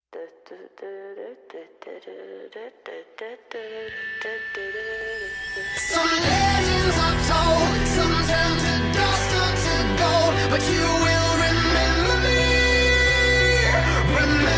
Some legends are told, some turn to dust or to gold, but you will remember me. Remember